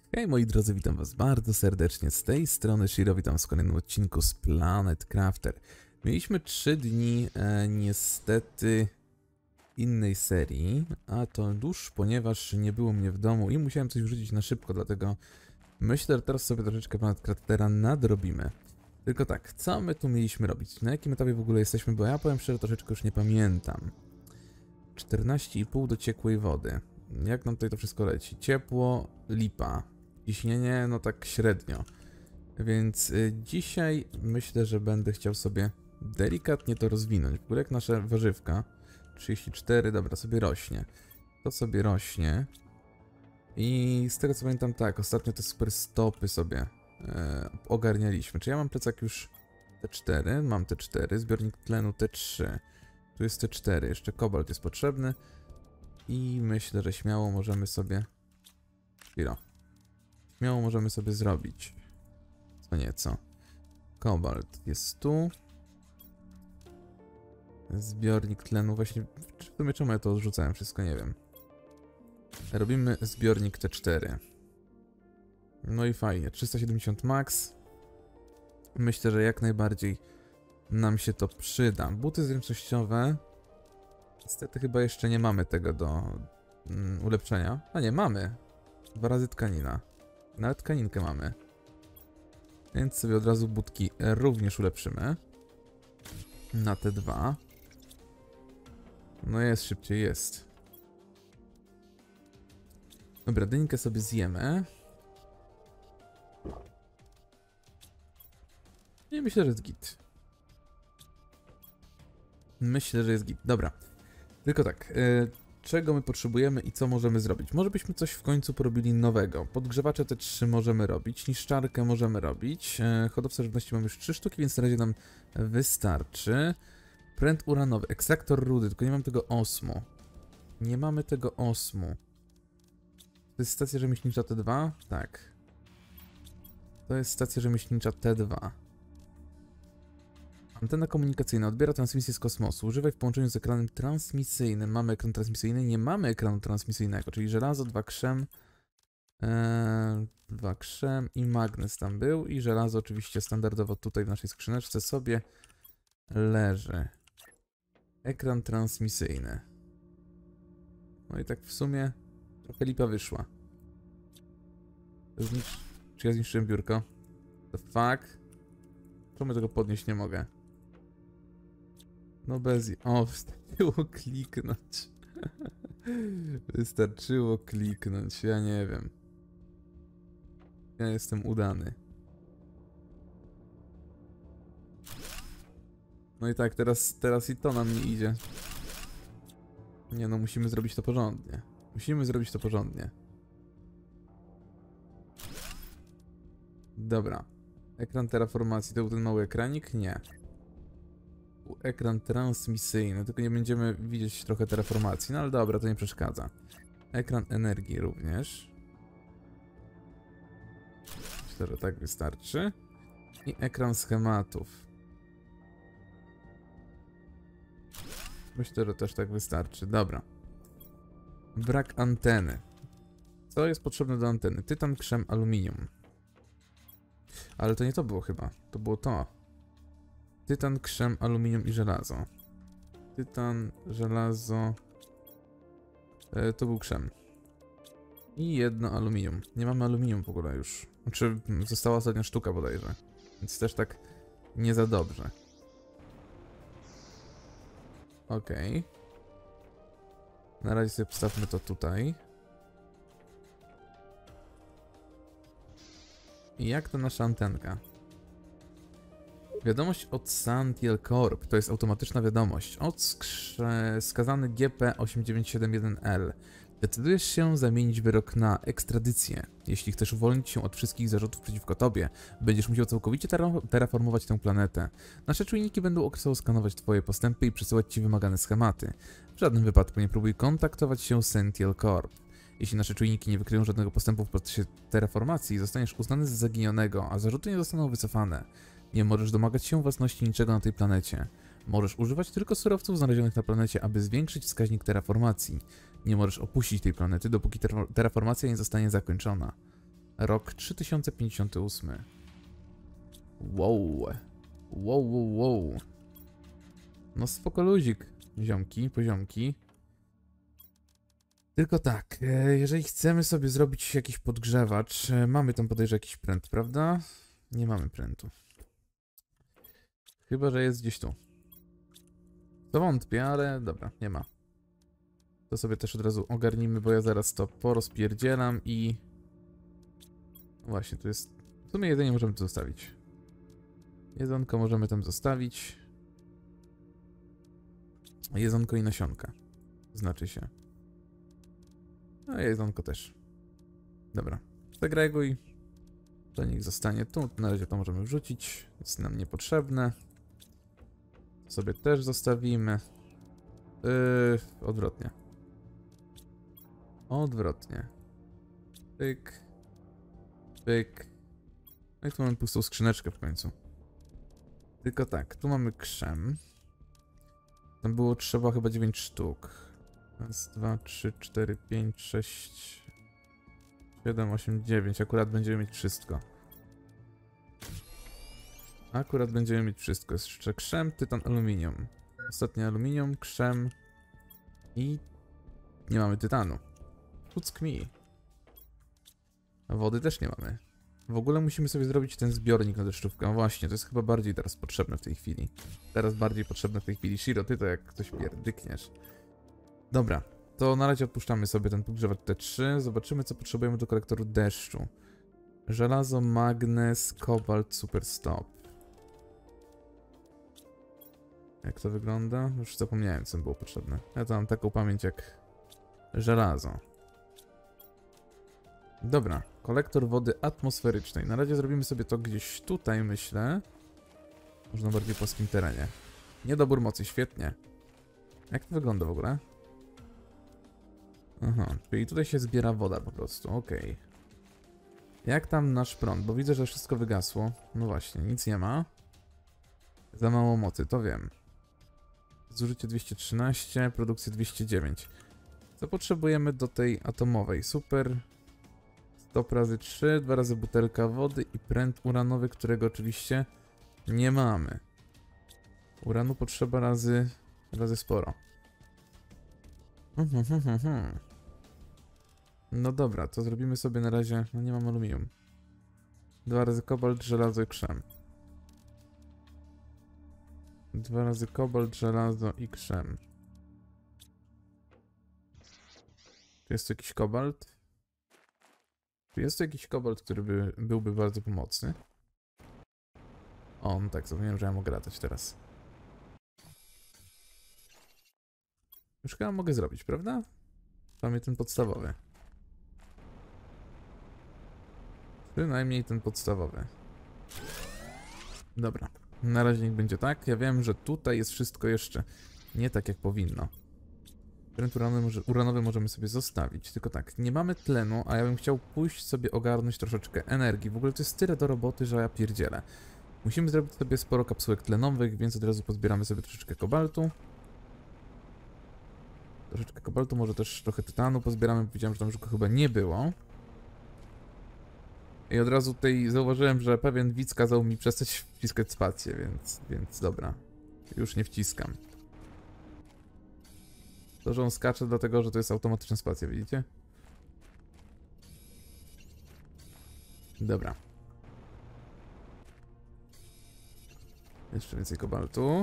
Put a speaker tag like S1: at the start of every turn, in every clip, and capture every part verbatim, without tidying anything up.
S1: Hej moi drodzy, witam was bardzo serdecznie z tej strony Shiro, witam w kolejnym odcinku z Planet Crafter. Mieliśmy trzy dni e, niestety innej serii, a to już ponieważ nie było mnie w domu i musiałem coś wrzucić na szybko, dlatego myślę, że teraz sobie troszeczkę Planet Craftera nadrobimy. Tylko tak, co my tu mieliśmy robić? Na jakim etapie w ogóle jesteśmy, bo ja powiem szczerze, troszeczkę już nie pamiętam. czternaście i pół do ciekłej wody. Jak nam tutaj to wszystko leci? Ciepło, lipa. Ciśnienie, no tak średnio. Więc y, dzisiaj myślę, że będę chciał sobie delikatnie to rozwinąć. W ogóle jak nasze warzywka. trzydzieści cztery, dobra, sobie rośnie. To sobie rośnie. I z tego co pamiętam, tak, ostatnio te super stopy sobie e, ogarnialiśmy. Czy ja mam plecak już T cztery? Mam T cztery, zbiornik tlenu T trzy. Tu jest T cztery, jeszcze kobalt jest potrzebny. I myślę, że śmiało możemy sobie... Chwila. Śmiało możemy sobie zrobić co nieco. Kobalt jest tu. Zbiornik tlenu, właśnie w sumie czemu ja to odrzucałem, wszystko nie wiem. Robimy zbiornik T cztery. No i fajnie, trzysta siedemdziesiąt max. Myślę, że jak najbardziej nam się to przyda. Buty zręcznościowe. Niestety chyba jeszcze nie mamy tego do mm, ulepszenia. A nie, mamy. Dwa razy tkanina. Nawet tkaninkę mamy. Więc sobie od razu butki również ulepszymy. Na te dwa. No jest, szybciej jest. Dobra, dynkę sobie zjemy. I myślę, że jest git. Myślę, że jest git. Dobra. Tylko tak. Yy, czego my potrzebujemy i co możemy zrobić? Może byśmy coś w końcu porobili nowego. Podgrzewacze te trzy możemy robić. Niszczarkę możemy robić. Yy, hodowca żywności mamy już trzy sztuki, więc na razie nam wystarczy. Pręt uranowy. Ekstraktor rudy, tylko nie mam tego osmu. Nie mamy tego osmu. To jest stacja rzemieślnicza T dwa? Tak. To jest stacja rzemieślnicza T dwa. Antena komunikacyjna odbiera transmisję z kosmosu. Używaj w połączeniu z ekranem transmisyjnym. Mamy ekran transmisyjny, nie mamy ekranu transmisyjnego, czyli żelazo, dwa krzem, ee, dwa krzem i magnes tam był. I żelazo oczywiście standardowo tutaj w naszej skrzyneczce sobie leży. Ekran transmisyjny. No i tak w sumie trochę lipa wyszła. Znisz... Czy ja zniszczyłem biurko? The fuck? Czemu tego podnieść nie mogę? No bez... O, wystarczyło kliknąć. Wystarczyło kliknąć, ja nie wiem. Ja jestem udany. No i tak, teraz, teraz i to nam nie idzie. Nie no, musimy zrobić to porządnie. Musimy zrobić to porządnie. Dobra. Ekran terraformacji, to był ten mały ekranik? Nie. Ekran transmisyjny, tylko nie będziemy widzieć trochę terraformacji, no ale dobra, to nie przeszkadza. Ekran energii również. Myślę, że tak wystarczy. I ekran schematów. Myślę, że też tak wystarczy. Dobra. Brak anteny. Co jest potrzebne do anteny? Tytan, krzem, aluminium. Ale to nie to było chyba. To było to. Tytan, krzem, aluminium i żelazo. Tytan, żelazo. E, to był krzem. I jedno aluminium. Nie mamy aluminium w ogóle już. Znaczy, została ostatnia sztuka bodajże. Więc też tak nie za dobrze. Okej. Okay. Na razie sobie postawmy to tutaj. I jak to nasza antenka? Wiadomość od Santiel Corp. To jest automatyczna wiadomość. Od skazany G P osiem dziewięć siedem jeden L. Decydujesz się zamienić wyrok na ekstradycję. Jeśli chcesz uwolnić się od wszystkich zarzutów przeciwko tobie, będziesz musiał całkowicie terraformować tę planetę. Nasze czujniki będą okresowo skanować twoje postępy i przesyłać ci wymagane schematy. W żadnym wypadku nie próbuj kontaktować się z Santiel Corp. Jeśli nasze czujniki nie wykryją żadnego postępu w procesie terraformacji, zostaniesz uznany za zaginionego, a zarzuty nie zostaną wycofane. Nie możesz domagać się własności niczego na tej planecie. Możesz używać tylko surowców znalezionych na planecie, aby zwiększyć wskaźnik terraformacji. Nie możesz opuścić tej planety, dopóki ter terraformacja nie zostanie zakończona. Rok trzy tysiące pięćdziesiąty ósmy. Wow. Wow, wow, wow. No spoko luzik, ziomki, poziomki. Tylko tak, jeżeli chcemy sobie zrobić jakiś podgrzewacz, mamy tam podejrzewam jakiś pręt, prawda? Nie mamy prętu. Chyba, że jest gdzieś tu. To wątpię, ale dobra, nie ma. To sobie też od razu ogarnimy, bo ja zaraz to porozpierdzielam i... Właśnie, tu jest... W sumie jedzenie możemy tu zostawić. Jedzonko możemy tam zostawić. Jedzonko i nasionka. Znaczy się. No jedzonko też. Dobra. Segreguj. To niech zostanie tu. Na razie to możemy wrzucić. Jest nam niepotrzebne. To sobie też zostawimy. Yy, odwrotnie. Odwrotnie. Pyk. Pyk. No i tu mamy pustą skrzyneczkę w końcu. Tylko tak, tu mamy krzem. Tam było trzeba chyba dziewięć sztuk. Raz, dwa, trzy, cztery, pięć, sześć, siedem, osiem, dziewięć. Akurat będziemy mieć wszystko. Akurat będziemy mieć wszystko. Jest jeszcze krzem, tytan, aluminium. Ostatnie aluminium, krzem i nie mamy tytanu. Kuck mi. A wody też nie mamy. W ogóle musimy sobie zrobić ten zbiornik na deszczówkę. No właśnie, to jest chyba bardziej teraz potrzebne w tej chwili. Teraz bardziej potrzebne w tej chwili. Shiro, ty to jak coś pierdykniesz. Dobra, to na razie odpuszczamy sobie ten podgrzewacz T trzy. Zobaczymy, co potrzebujemy do kolektoru deszczu. Żelazo, magnez, kobalt, superstop. Jak to wygląda? Już zapomniałem, co było potrzebne. Ja to mam taką pamięć jak żelazo. Dobra, kolektor wody atmosferycznej. Na razie zrobimy sobie to gdzieś tutaj, myślę. Może na bardziej płaskim terenie. Niedobór mocy, świetnie. Jak to wygląda w ogóle? Aha, czyli tutaj się zbiera woda po prostu, okej. Okay. Jak tam nasz prąd? Bo widzę, że wszystko wygasło. No właśnie, nic nie ma. Za mało mocy, to wiem. Zużycie dwieście trzynaście, produkcja dwieście dziewięć. Co potrzebujemy do tej atomowej? Super. sto razy trzy, dwa razy butelka wody i pręt uranowy, którego oczywiście nie mamy. Uranu potrzeba razy, razy sporo. Mhm, mhm, mhm. No dobra, to zrobimy sobie na razie... No nie mam aluminium. Dwa razy kobalt, żelazo i krzem. Dwa razy kobalt, żelazo i krzem. Tu jest jakiś kobalt? Czy jest tu jakiś kobalt, który by, byłby bardzo pomocny? O, no tak, zapomniałem, że ja mogę latać teraz. Już chyba mogę zrobić, prawda? Mamy ten podstawowy. Przynajmniej ten podstawowy. Dobra, na razie niech będzie tak. Ja wiem, że tutaj jest wszystko jeszcze nie tak, jak powinno. Pręt uranowy, może, uranowy możemy sobie zostawić. Tylko tak, nie mamy tlenu, a ja bym chciał pójść sobie ogarnąć troszeczkę energii. W ogóle to jest tyle do roboty, że ja pierdzielę. Musimy zrobić sobie sporo kapsułek tlenowych, więc od razu pozbieramy sobie troszeczkę kobaltu. Troszeczkę kobaltu, może też trochę tytanu pozbieramy. Widziałem, że tam już go chyba nie było. I od razu tutaj zauważyłem, że pewien widz kazał mi przestać wciskać spację, więc, więc dobra. Już nie wciskam. To, że on skacze dlatego, że to jest automatyczna spacja, widzicie? Dobra. Jeszcze więcej kobaltu.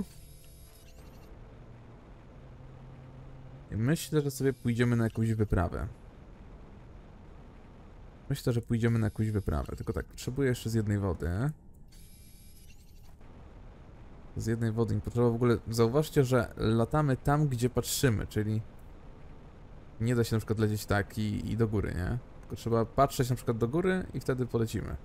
S1: I myślę, że sobie pójdziemy na jakąś wyprawę. Myślę, że pójdziemy na jakąś wyprawę. Tylko tak, potrzebuję jeszcze z jednej wody. Z jednej wody nie potrzeba. W ogóle zauważcie, że latamy tam, gdzie patrzymy, czyli nie da się na przykład lecieć tak i, i do góry, nie? Tylko trzeba patrzeć na przykład do góry i wtedy polecimy.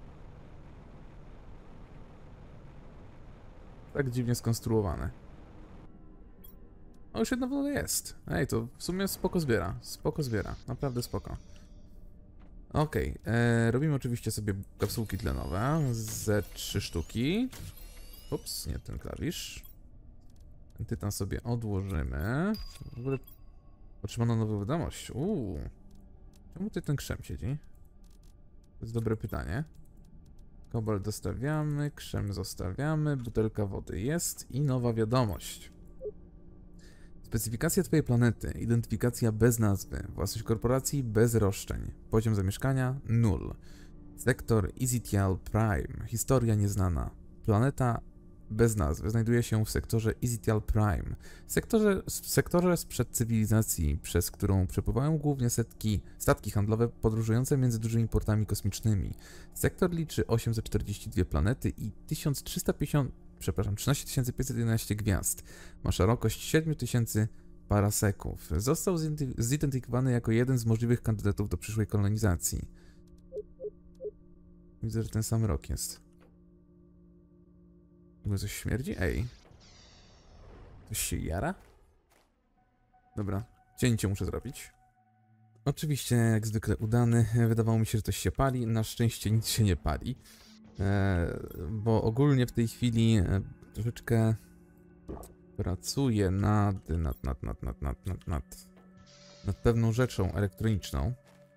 S1: Tak dziwnie skonstruowane. O, już jedna woda jest. Ej, to w sumie spoko zbiera. Spoko zbiera. Naprawdę spoko. Okej, okay. Robimy oczywiście sobie kapsułki tlenowe. Ze trzy sztuki. Ups, nie ten klawisz. Ten tytan sobie odłożymy. W ogóle otrzymano nową wiadomość. Uuu. Czemu tutaj ten krzem siedzi? To jest dobre pytanie. Kobalt dostawiamy, krzem zostawiamy, butelka wody jest i nowa wiadomość. Specyfikacja twojej planety, identyfikacja bez nazwy, własność korporacji bez roszczeń, poziom zamieszkania nul. Sektor Ezekiel Prime, historia nieznana. Planeta bez nazwy znajduje się w sektorze Ezekiel Prime, sektorze, sektorze sprzed cywilizacji, przez którą przepływają głównie setki statki handlowe podróżujące między dużymi portami kosmicznymi. Sektor liczy osiemset czterdzieści dwie planety i tysiąc trzysta pięćdziesiąt, przepraszam, trzynaście tysięcy pięćset jedenaście gwiazd. Ma szerokość siedem tysięcy paraseków. Został zidentyfikowany jako jeden z możliwych kandydatów do przyszłej kolonizacji. Widzę, że ten sam rok jest. W ogóle coś śmierdzi? Ej. Coś się jara? Dobra, cięcie muszę zrobić. Oczywiście, jak zwykle udany. Wydawało mi się, że coś się pali. Na szczęście nic się nie pali. E, bo ogólnie w tej chwili e, troszeczkę pracuję nad, nad, nad, nad, nad, nad, nad, nad, nad pewną rzeczą elektroniczną.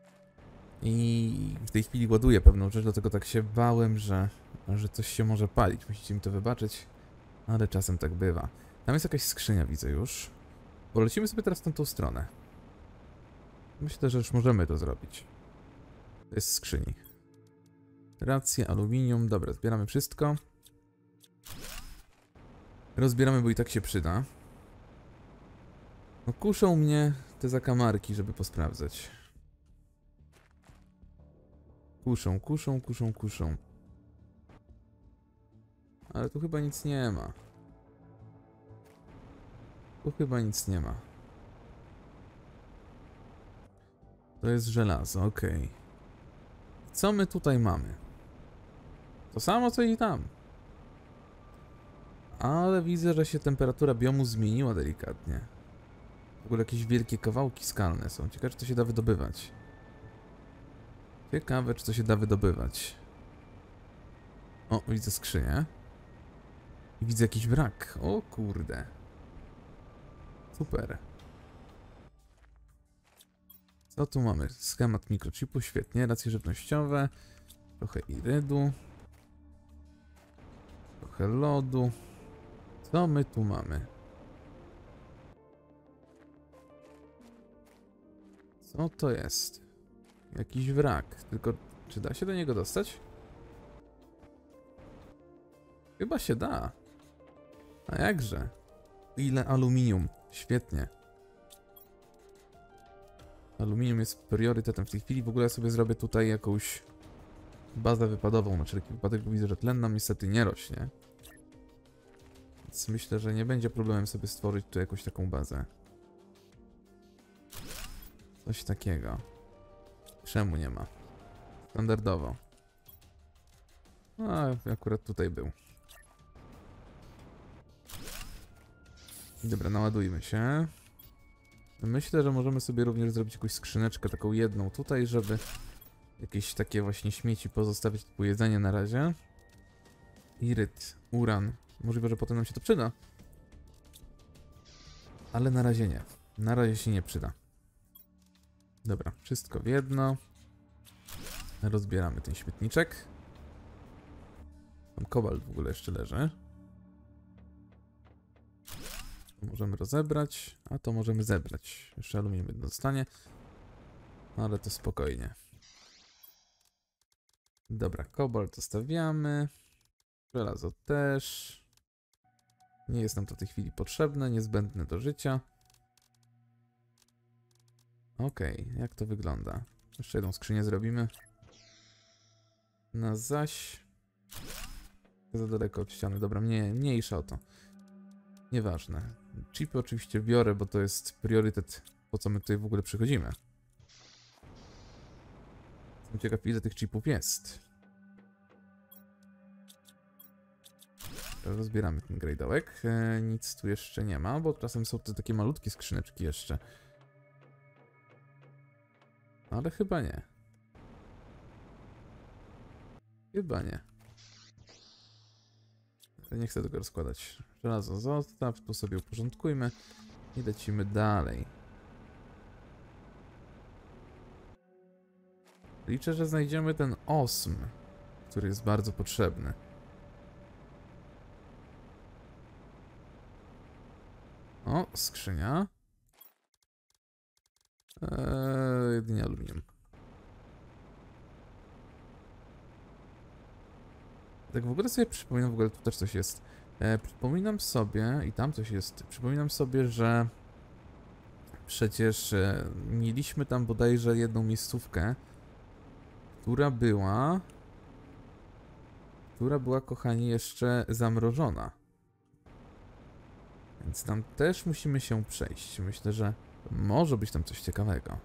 S1: I w tej chwili ładuję pewną rzecz, dlatego tak się bałem, że, że coś się może palić. Musicie mi to wybaczyć, ale czasem tak bywa. Tam jest jakaś skrzynia, widzę już. Polecimy sobie teraz w tamtą stronę. Myślę, że już możemy to zrobić. To jest skrzyni. Racja, aluminium. Dobra, zbieramy wszystko. Rozbieramy, bo i tak się przyda. No kuszą mnie te zakamarki, żeby posprawdzać. Kuszą, kuszą, kuszą, kuszą. Ale tu chyba nic nie ma. Tu chyba nic nie ma. To jest żelazo, okej. Okay. Co my tutaj mamy? To samo co i tam. Ale widzę, że się temperatura biomu zmieniła delikatnie. W ogóle jakieś wielkie kawałki skalne są. Ciekawe, czy to się da wydobywać. Ciekawe, czy to się da wydobywać. O, widzę skrzynię. I widzę jakiś wrak. O kurde. Super. Co tu mamy? Schemat mikrochipu, świetnie. Racje żywnościowe. Trochę irydu. Trochę lodu. Co my tu mamy? Co to jest? Jakiś wrak. Tylko czy da się do niego dostać? Chyba się da. A jakże? Ile aluminium. Świetnie. Aluminium jest priorytetem w tej chwili. W ogóle sobie zrobię tutaj jakąś bazę wypadową na wszelki wypadek, bo widzę, że tlen nam niestety nie rośnie. Więc myślę, że nie będzie problemem sobie stworzyć tu jakąś taką bazę. Coś takiego. Czemu nie ma? Standardowo. A, akurat tutaj był. Dobra, naładujmy się. Myślę, że możemy sobie również zrobić jakąś skrzyneczkę, taką jedną tutaj, żeby jakieś takie właśnie śmieci pozostawić typu jedzenie na razie. Iryt, uran. Możliwe, że potem nam się to przyda. Ale na razie nie. Na razie się nie przyda. Dobra, wszystko w jedno. Rozbieramy ten śmietniczek. Tam kobalt w ogóle jeszcze leży. To możemy rozebrać, a to możemy zebrać. Jeszcze aluminium jedno zostanie. Ale to spokojnie. Dobra, kobalt zostawiamy. Żelazo też. Nie jest nam to w tej chwili potrzebne, niezbędne do życia. Okej, okay, jak to wygląda? Jeszcze jedną skrzynię zrobimy. No zaś... Za daleko od ściany. Dobra, mnie, mniejsza o to. Nieważne. Chipy oczywiście biorę, bo to jest priorytet, po co my tutaj w ogóle przychodzimy. Jestem ciekaw, ile tych chipów jest. Rozbieramy ten grejdołek. E, nic tu jeszcze nie ma, bo czasem są to takie malutkie skrzyneczki jeszcze. Ale chyba nie. Chyba nie. Nie chcę tego rozkładać. Żelazo zostaw, tu sobie uporządkujmy i lecimy dalej. Liczę, że znajdziemy ten osm, który jest bardzo potrzebny. O, skrzynia. Eee, jedynie aluminium. Tak w ogóle sobie przypominam, w ogóle tu też coś jest. E, przypominam sobie, i tam coś jest, przypominam sobie, że przecież e, mieliśmy tam bodajże jedną miejscówkę, która była, która była, kochani, jeszcze zamrożona. Więc tam też musimy się przejść. Myślę, że może być tam coś ciekawego.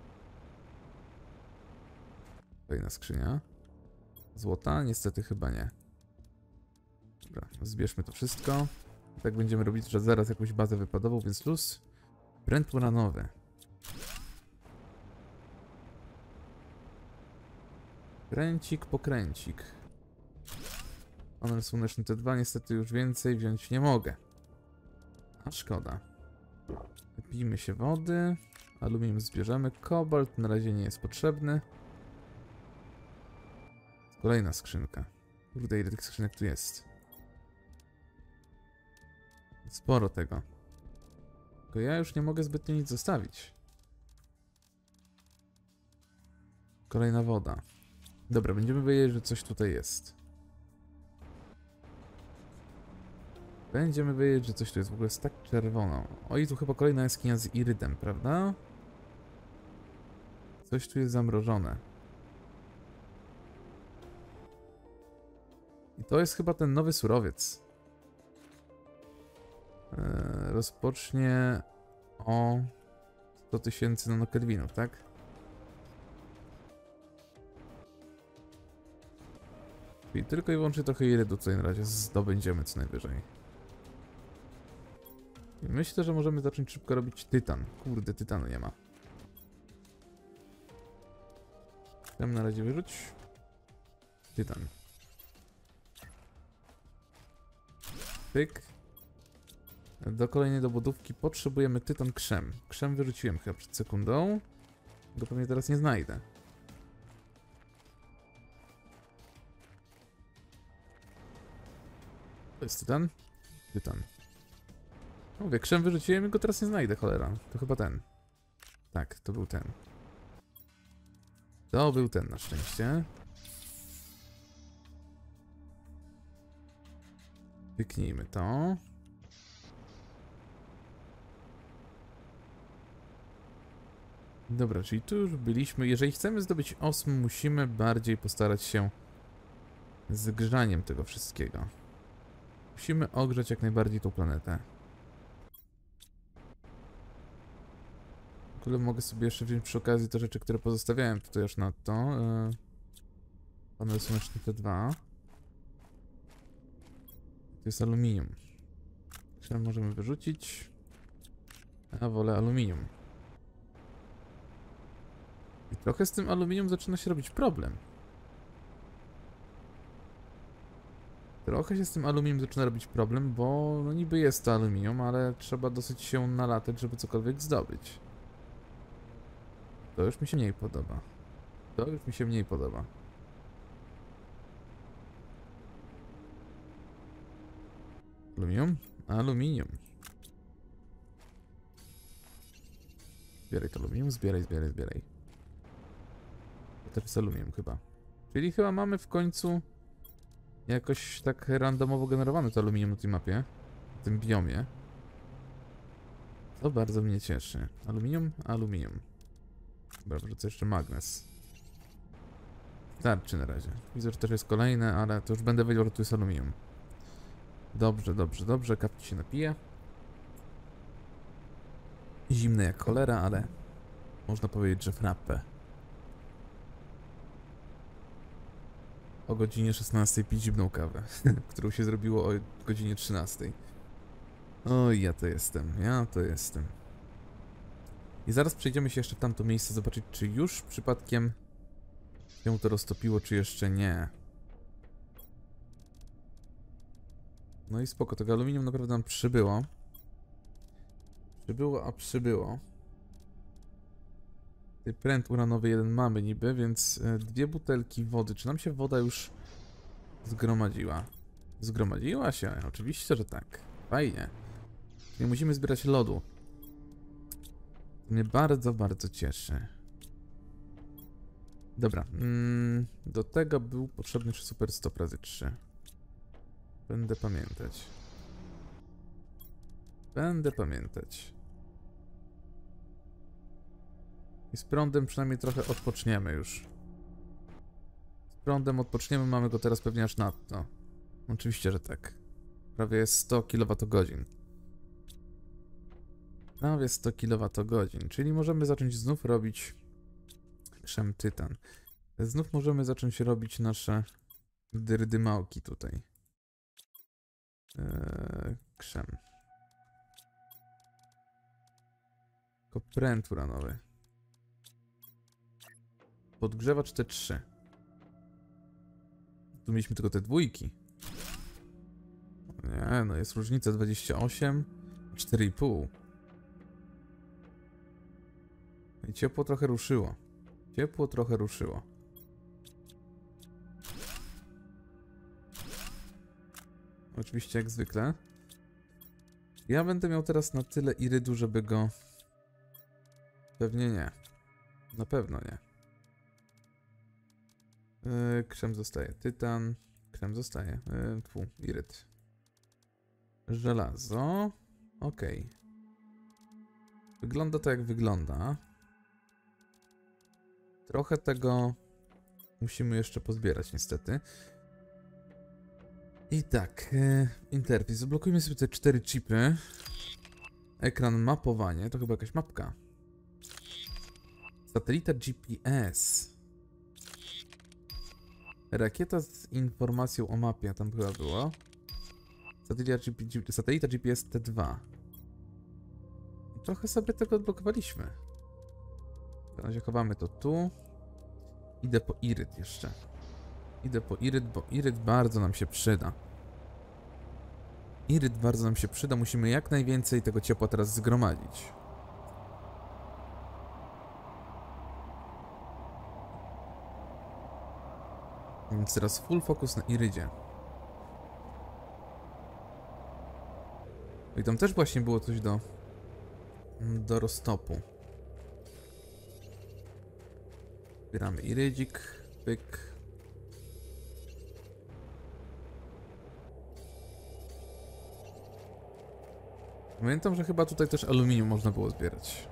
S1: Kolejna skrzynia. Złota? Niestety chyba nie. Dobra, zbierzmy to wszystko. Tak będziemy robić, że zaraz jakąś bazę wypadową, więc luz. Pręt uranowy. Kręcik, pokręcik. Panel słoneczny T dwa, niestety już więcej wziąć nie mogę. A szkoda. Pijmy się wody. Aluminium zbierzemy. Kobalt na razie nie jest potrzebny. Kolejna skrzynka. Kurde, ile tych skrzynek tu jest. Sporo tego. Tylko ja już nie mogę zbytnio nic zostawić. Kolejna woda. Dobra, będziemy wiedzieć, że coś tutaj jest. Będziemy wiedzieć, że coś tu jest. W ogóle jest tak czerwono. O, i tu chyba kolejna jaskinia z irydem, prawda? Coś tu jest zamrożone. I to jest chyba ten nowy surowiec. Eee, rozpocznie o sto tysięcy nanokelwinów, tak? Czyli tylko i wyłącznie trochę irydu tutaj na razie zdobędziemy co najwyżej. I myślę, że możemy zacząć szybko robić tytan. Kurde, tytanu nie ma. Tam na razie wyrzuć. Tytan. Pyk. Do kolejnej dobudówki potrzebujemy tytan krzem. Krzem wyrzuciłem chyba przed sekundą. Go pewnie teraz nie znajdę. To jest tytan? Tytan. Mówię, krzem wyrzuciłem i go teraz nie znajdę, cholera. To chyba ten. Tak, to był ten. To był ten na szczęście. Wyknijmy to. Dobra, czyli tu już byliśmy. Jeżeli chcemy zdobyć osm, musimy bardziej postarać się z grzaniem tego wszystkiego. Musimy ogrzać jak najbardziej tą planetę. W ogóle mogę sobie jeszcze wziąć przy okazji te rzeczy, które pozostawiałem tutaj już na to. Yy, panel słoneczny T dwa. To jest aluminium. Które możemy wyrzucić. Ja wolę aluminium. I trochę z tym aluminium zaczyna się robić problem. Trochę się z tym aluminium zaczyna robić problem, bo no niby jest to aluminium, ale trzeba dosyć się nalatać, żeby cokolwiek zdobyć. To już mi się mniej podoba. To już mi się mniej podoba. Aluminium? Aluminium. Zbieraj to aluminium, zbieraj, zbieraj, zbieraj. To też jest aluminium chyba. Czyli chyba mamy w końcu jakoś tak randomowo generowane to aluminium na tej mapie. W tym biomie. To bardzo mnie cieszy. Aluminium? Aluminium. Dobra, wrzucę jeszcze magnes. Starczy na razie. Widzę, że też jest kolejne, ale to już będę wiedział, że tu jest aluminium. Dobrze, dobrze, dobrze. Kapki się napije. Zimne jak cholera, ale można powiedzieć, że frappe. O godzinie szesnastej pić zimną kawę, którą się zrobiło o godzinie trzynastej. Oj, ja to jestem, ja to jestem. I zaraz przejdziemy się jeszcze w tamto miejsce, zobaczyć, czy już przypadkiem się to roztopiło, czy jeszcze nie. No i spoko, tego aluminium naprawdę nam przybyło. Przybyło, a przybyło. Pręt uranowy jeden mamy niby, więc e, dwie butelki wody. Czy nam się woda już zgromadziła? Zgromadziła się? Oczywiście, że tak. Fajnie. Nie musimy zbierać lodu. To mnie bardzo, bardzo cieszy. Dobra. Mm, do tego był potrzebny super stop razy trzy. Będę pamiętać. Będę pamiętać. I z prądem przynajmniej trochę odpoczniemy już. Z prądem odpoczniemy, mamy go teraz pewnie aż nadto. Oczywiście, że tak. Prawie sto kilowatogodzin. Prawie sto kilowatogodzin, czyli możemy zacząć znów robić krzem tytan. Znów możemy zacząć robić nasze dyrdymałki tutaj. Eee, krzem. Tylko pręt uranowy. Podgrzewacz T trzy. Tu mieliśmy tylko te dwójki. Nie, no jest różnica dwadzieścia osiem, cztery i pół. I ciepło trochę ruszyło. Ciepło trochę ruszyło. Oczywiście jak zwykle. Ja będę miał teraz na tyle irydu, żeby go... Pewnie nie. Na pewno nie. Yy, krzem zostaje. Tytan. Krzem zostaje. Yy, tfu, iryd. Żelazo. Okej. Okay. Wygląda to jak wygląda. Trochę tego musimy jeszcze pozbierać niestety. I tak, e, interfejs. Zablokujmy sobie te cztery chipy. Ekran mapowanie, to chyba jakaś mapka. Satelita G P S. Rakieta z informacją o mapie, tam chyba było. Satelita, G P, G, satelita G P S T dwa. Trochę sobie tego odblokowaliśmy. W razie chowamy to tu. Idę po iryd jeszcze. Idę po iryd, bo iryd bardzo nam się przyda. Iryd bardzo nam się przyda. Musimy jak najwięcej tego ciepła teraz zgromadzić. Więc teraz full focus na irydzie. I tam też właśnie było coś do... do roztopu. Zbieramy irydzik, pyk. Pamiętam, że chyba tutaj też aluminium można było zbierać.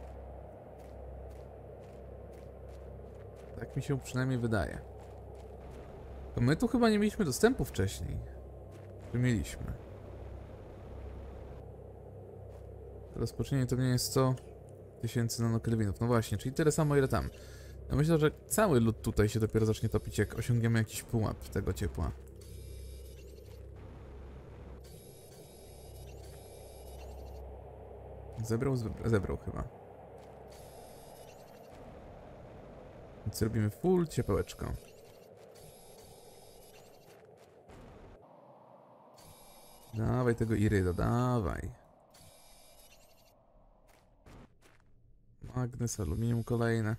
S1: Tak mi się przynajmniej wydaje. To my tu chyba nie mieliśmy dostępu wcześniej. Czy mieliśmy? Rozpoczęcie to nie jest sto tysięcy nanokelwinów. No właśnie, czyli tyle samo ile tam. Ja myślę, że cały lód tutaj się dopiero zacznie topić, jak osiągniemy jakiś pułap tego ciepła. Zebrał? Zebrał chyba. Więc robimy full ciepełeczko. Dawaj tego iryda, dawaj. Magnes, aluminium kolejne.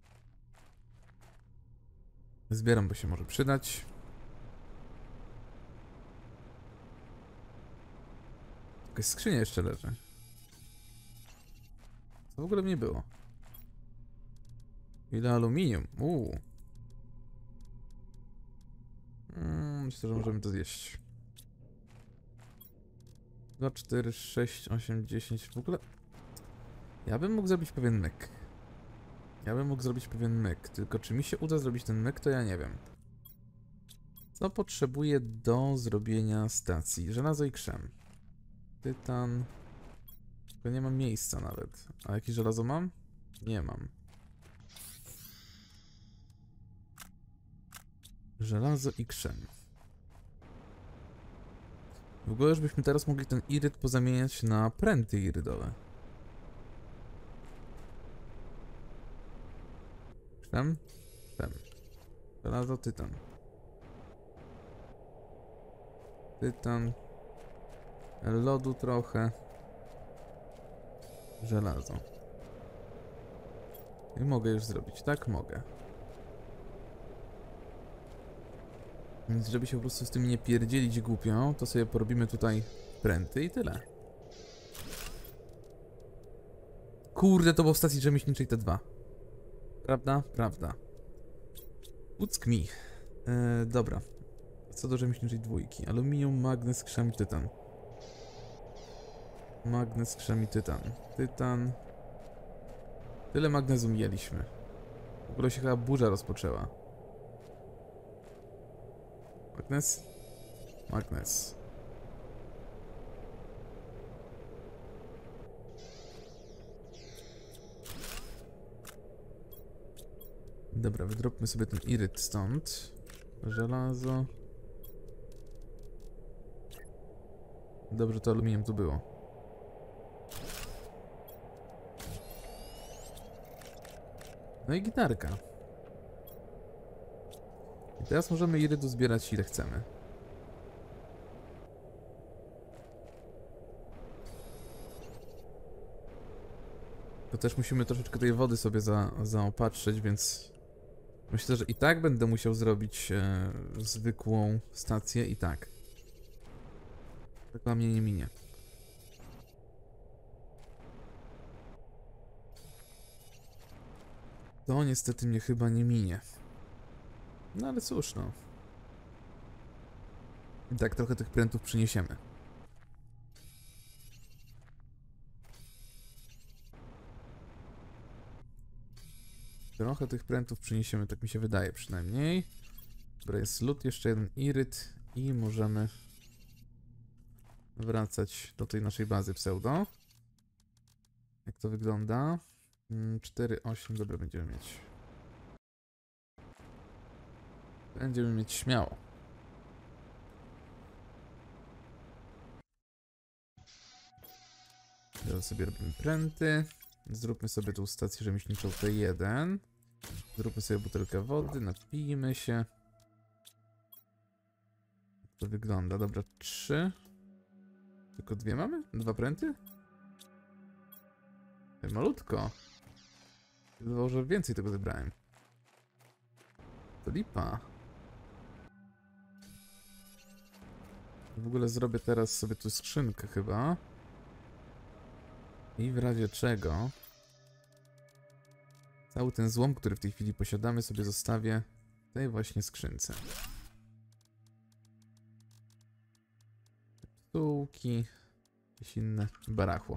S1: Zbieram, bo się może przydać. Jakaś skrzynia jeszcze leży. Co w ogóle mnie było? Ile aluminium? Uuu. Hmm, myślę, że możemy to zjeść. dwa, cztery, sześć, osiem, dziesięć. W ogóle... Ja bym mógł zrobić pewien myk. Ja bym mógł zrobić pewien myk. Tylko czy mi się uda zrobić ten myk, to ja nie wiem. Co potrzebuję do zrobienia stacji? Żelazo i krzem. Tytan. Tylko nie mam miejsca nawet. A jakie żelazo mam? Nie mam. Żelazo i krzem. W ogóle już byśmy teraz mogli ten iryd pozamieniać na pręty irydowe. Krzem? Krzem. Żelazo, tytan. Tytan. Lodu trochę. Żelazo. I mogę już zrobić, tak? Mogę. Więc żeby się po prostu z tym nie pierdzielić głupio, to sobie porobimy tutaj pręty i tyle. Kurde, to było w stacji rzemieślniczej T dwa. Prawda? Prawda. Uck mi. E, dobra. Co do rzemieślniczej dwójki. Aluminium, magnez, krzem, tytan. Magnez, krzem i tytan. Tytan. Tyle magnezu mieliśmy. W ogóle się chyba burza rozpoczęła. Magnez? Magnez. Dobra, wydropmy sobie ten iryt stąd. Żelazo. Dobrze, to aluminium tu było. No i gitarka. I teraz możemy irytu zbierać ile chcemy. To też musimy troszeczkę tej wody sobie za, zaopatrzyć, więc myślę, że i tak będę musiał zrobić e, zwykłą stację i tak. Tak mnie nie minie. To niestety mnie chyba nie minie. No ale cóż, no. I tak trochę tych prętów przyniesiemy. Trochę tych prętów przyniesiemy, tak mi się wydaje przynajmniej. Dobra, jest lód, jeszcze jeden iryt i możemy wracać do tej naszej bazy pseudo. Jak to wygląda? cztery, osiem, dobra, będziemy mieć. Będziemy mieć śmiało. Teraz sobie robimy pręty. Zróbmy sobie tą stację rzemieślniczą T jeden. Zróbmy sobie butelkę wody, napijmy się. Jak to wygląda? Dobra, trzy. Tylko dwie mamy? Dwa pręty? Malutko. Wydawało, że więcej tego zebrałem. To lipa. W ogóle zrobię teraz sobie tu skrzynkę chyba. I w razie czego cały ten złom, który w tej chwili posiadamy, sobie zostawię w tej właśnie skrzynce. Psułki, jakieś inne barachło.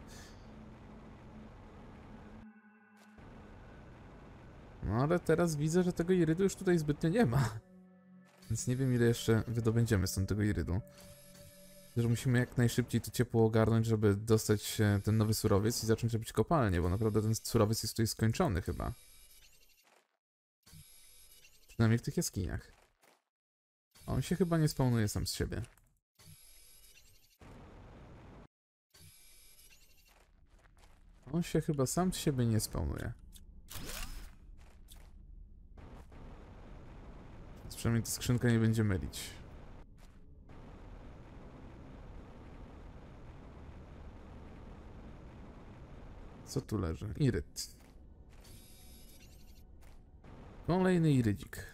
S1: No ale teraz widzę, że tego irydu już tutaj zbytnio nie ma. Więc nie wiem, ile jeszcze wydobędziemy stąd tego irydu. Że musimy jak najszybciej to ciepło ogarnąć, żeby dostać ten nowy surowiec i zacząć robić kopalnię, bo naprawdę ten surowiec jest tutaj skończony chyba. Przynajmniej w tych jaskiniach. On się chyba nie spawnuje sam z siebie. On się chyba sam z siebie nie spawnuje. Więc przynajmniej ta skrzynka nie będzie mylić. Co tu leży? Iryt. Kolejny irydzik.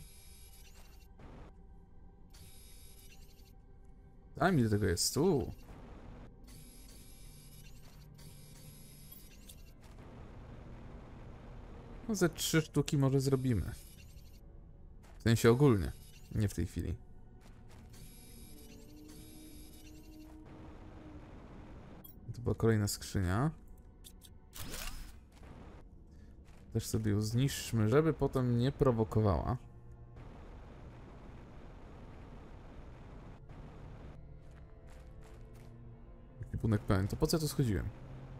S1: Tam ile tego jest? Tu. No ze trzy sztuki może zrobimy. W sensie ogólnie. Nie w tej chwili. To była kolejna skrzynia. Też sobie ją zniszczmy, żeby potem nie prowokowała. Ekwipunek pełen. To po co ja tu schodziłem?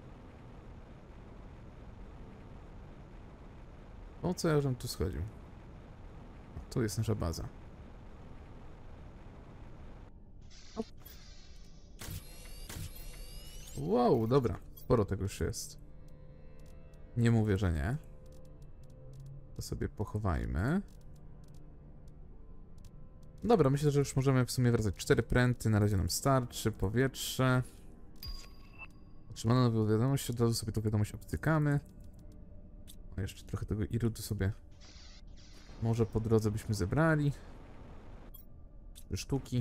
S1: Po co ja żem tu schodził? Tu jest nasza baza. Hop. Wow, dobra. Sporo tego już jest. Nie mówię, że nie. To sobie pochowajmy. Dobra, myślę, że już możemy w sumie wracać. Cztery pręty, na razie nam starczy. Powietrze. Otrzymano nową wiadomość, od razu sobie tą wiadomość obtykamy. A jeszcze trochę tego irudu sobie może po drodze byśmy zebrali. Trzy sztuki.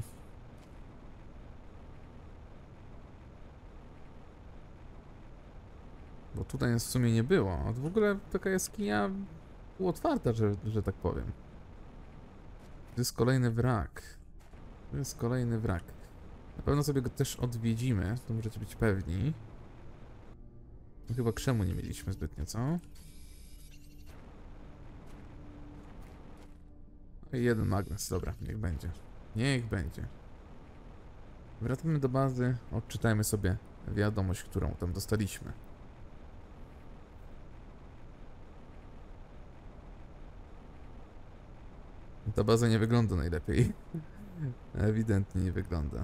S1: Bo tutaj nas w sumie nie było. A w ogóle taka jaskinia była otwarta, że, że tak powiem. To jest kolejny wrak. To jest kolejny wrak. Na pewno sobie go też odwiedzimy, to możecie być pewni. No chyba krzemu nie mieliśmy zbytnio, co? I jeden magnes, dobra, niech będzie. Niech będzie. Wracamy do bazy, odczytajmy sobie wiadomość, którą tam dostaliśmy. Ta baza nie wygląda najlepiej. Ewidentnie nie wygląda.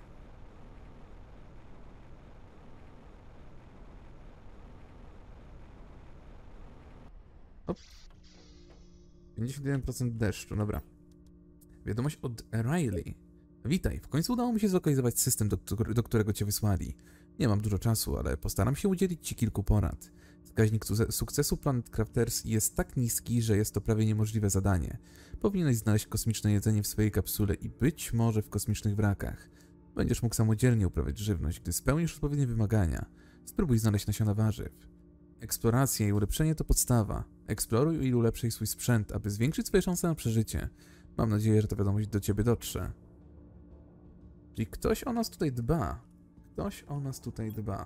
S1: Op. pięćdziesiąt jeden procent deszczu, dobra. Wiadomość od Riley. Witaj, w końcu udało mi się zlokalizować system, do, do którego cię wysłali. Nie mam dużo czasu, ale postaram się udzielić ci kilku porad. Wskaźnik sukcesu Planet Crafters jest tak niski, że jest to prawie niemożliwe zadanie. Powinieneś znaleźć kosmiczne jedzenie w swojej kapsule i być może w kosmicznych wrakach. Będziesz mógł samodzielnie uprawiać żywność, gdy spełnisz odpowiednie wymagania. Spróbuj znaleźć nasiona warzyw. Eksploracja i ulepszenie to podstawa. Eksploruj i ulepszaj swój sprzęt, aby zwiększyć swoje szanse na przeżycie. Mam nadzieję, że ta wiadomość do ciebie dotrze. Czyli ktoś o nas tutaj dba. Ktoś o nas tutaj dba.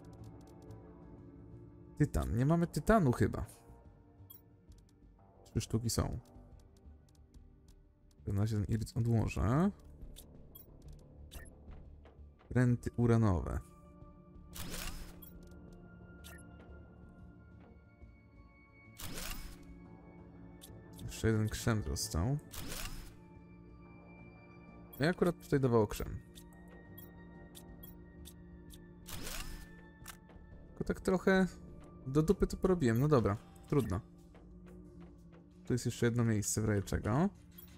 S1: Tytan. Nie mamy tytanu chyba. Trzy sztuki są. W razie ten iryt odłożę. Renty uranowe. Jeszcze jeden krzem został. Ja akurat tutaj dawało krzem. Tylko tak trochę do dupy to porobiłem. No dobra, trudno. Tu jest jeszcze jedno miejsce w razie czego.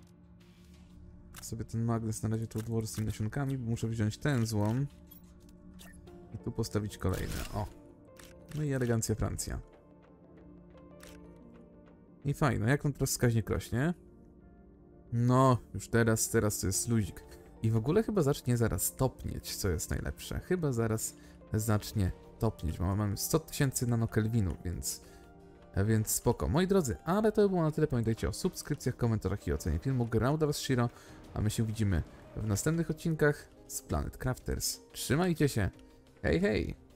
S1: Sobie ten magnes na razie tu odłożę z tymi nasionkami, bo muszę wziąć ten złom. I tu postawić kolejny. O. No i elegancja Francja. I fajno. Jak on teraz wskaźnik rośnie? No, już teraz, teraz to jest luzik. I w ogóle chyba zacznie zaraz topnieć, co jest najlepsze. Chyba zaraz zacznie topnieć, bo mamy sto tysięcy nanokelwinów, więc, więc spoko. Moi drodzy, ale to by było na tyle. Pamiętajcie o subskrypcjach, komentarzach i ocenie filmu. Grał dla was Shiro, a my się widzimy w następnych odcinkach z Planet Crafters. Trzymajcie się. Hej, hej!